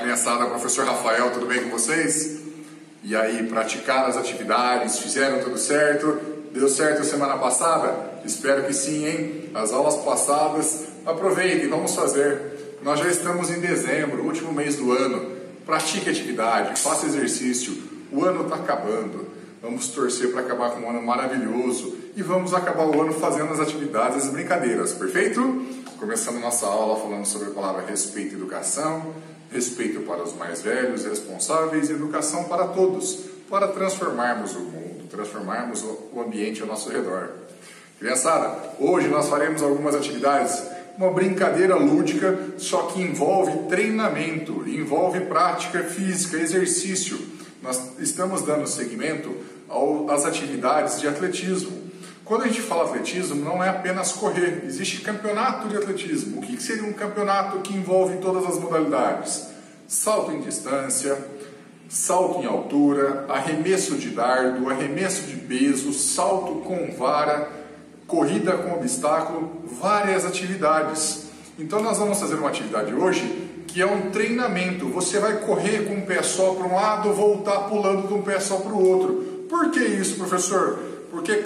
criançada, professor Rafael, tudo bem com vocês? E aí, praticaram as atividades, fizeram tudo certo? Deu certo a semana passada? Espero que sim, hein? As aulas passadas, aproveitem, vamos fazer. Nós já estamos em dezembro, último mês do ano. Pratique atividade, faça exercício. O ano está acabando. Vamos torcer para acabar com um ano maravilhoso. E vamos acabar o ano fazendo as atividades, as brincadeiras, perfeito? Começando nossa aula falando sobre a palavra respeito e educação. Respeito para os mais velhos e responsáveis, e educação para todos, para transformarmos o mundo, transformarmos o ambiente ao nosso redor. Criançada, hoje nós faremos algumas atividades, uma brincadeira lúdica, só que envolve treinamento, envolve prática física, exercício. Nós estamos dando seguimento às atividades de atletismo. Quando a gente fala atletismo, não é apenas correr, existe campeonato de atletismo. O que seria um campeonato que envolve todas as modalidades? Salto em distância, salto em altura, arremesso de dardo, arremesso de peso, salto com vara, corrida com obstáculo, várias atividades. Então nós vamos fazer uma atividade hoje que é um treinamento. Você vai correr com um pé só para um lado, voltar pulando com um pé só para o outro. Por que isso, professor? Porque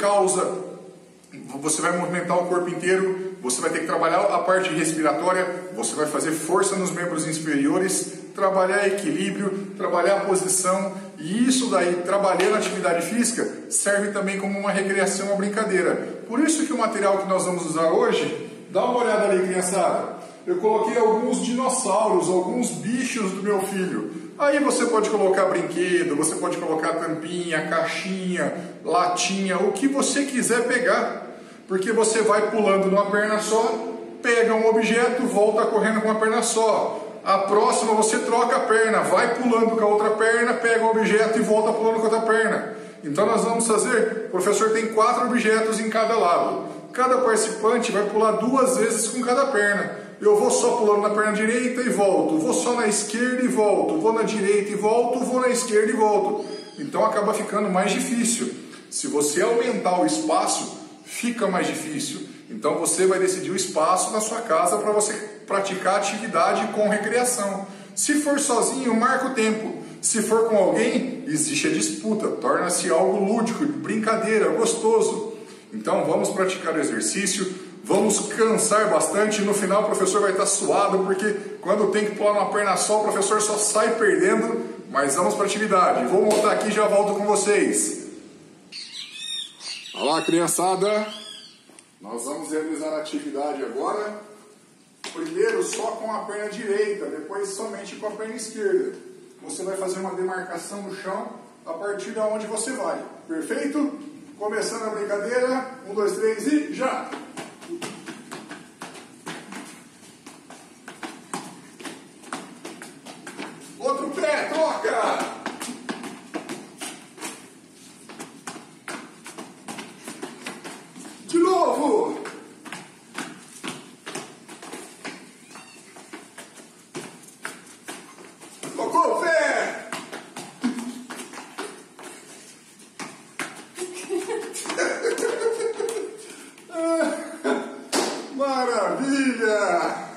você vai movimentar o corpo inteiro, você vai ter que trabalhar a parte respiratória, você vai fazer força nos membros inferiores, trabalhar equilíbrio, trabalhar a posição, e isso daí, trabalhando a atividade física, serve também como uma recreação, uma brincadeira. Por isso que o material que nós vamos usar hoje, dá uma olhada ali, criançada. Eu coloquei alguns dinossauros, alguns bichos do meu filho. Aí você pode colocar brinquedo, você pode colocar tampinha, caixinha, latinha, o que você quiser pegar. Porque você vai pulando numa perna só, pega um objeto, volta correndo com uma perna só. A próxima você troca a perna, vai pulando com a outra perna, pega um objeto e volta pulando com a outra perna. Então nós vamos fazer, o professor tem 4 objetos em cada lado. Cada participante vai pular 2 vezes com cada perna. Eu vou só pulando na perna direita e volto, vou só na esquerda e volto, vou na direita e volto, vou na esquerda e volto. Então acaba ficando mais difícil. Se você aumentar o espaço, fica mais difícil. Então você vai decidir o espaço na sua casa para você praticar atividade com recreação. Se for sozinho, marca o tempo. Se for com alguém, existe a disputa, torna-se algo lúdico, brincadeira, gostoso. Então vamos praticar o exercício. Vamos cansar bastante, no final o professor vai estar suado, porque quando tem que pular uma perna só, o professor só sai perdendo, mas vamos para a atividade. Vou montar aqui e já volto com vocês. Olá, criançada! Nós vamos realizar a atividade agora, primeiro só com a perna direita, depois somente com a perna esquerda. Você vai fazer uma demarcação no chão a partir de onde você vai, perfeito? Começando a brincadeira, 1, 2, 3 e já! Outro pé, troca! De novo! Tocou o pé! Maravilha!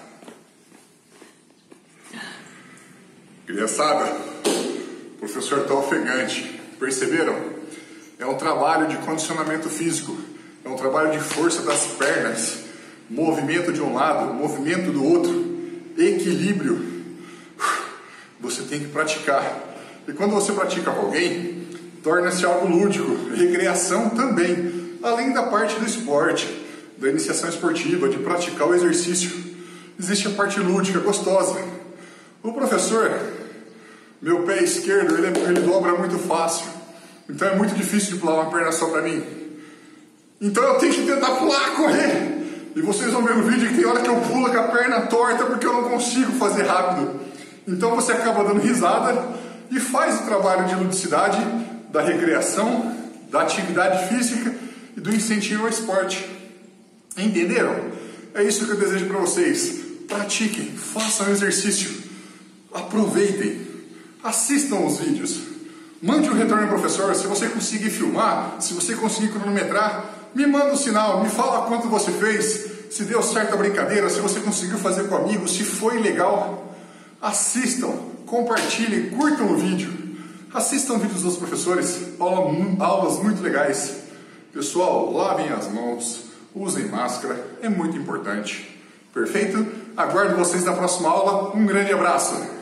Criançada, o professor está ofegante. Perceberam? É um trabalho de condicionamento físico. É um trabalho de força das pernas. Movimento de um lado, movimento do outro. Equilíbrio. Você tem que praticar. E quando você pratica com alguém, torna-se algo lúdico. Recreação também. Além da parte do esporte, da iniciação esportiva, de praticar o exercício. Existe a parte lúdica, gostosa. O professor, meu pé esquerdo, ele dobra muito fácil. Então é muito difícil de pular uma perna só pra mim. Então eu tenho que tentar pular, correr. E vocês vão ver no vídeo que tem hora que eu pulo com a perna torta porque eu não consigo fazer rápido. Então você acaba dando risada e faz o trabalho de ludicidade, da recreação, da atividade física e do incentivo ao esporte. Entenderam? É isso que eu desejo para vocês. Pratiquem, façam exercício. Aproveitem, assistam os vídeos, mande um retorno ao professor. Se você conseguir filmar, se você conseguir cronometrar, me manda um sinal, me fala quanto você fez, se deu certo a brincadeira, se você conseguiu fazer com amigos, se foi legal. assistam, compartilhem, curtam o vídeo. Assistam vídeos dos professores, aulas muito legais. Pessoal, lavem as mãos, usem máscara, é muito importante. Perfeito? Aguardo vocês na próxima aula. Um grande abraço!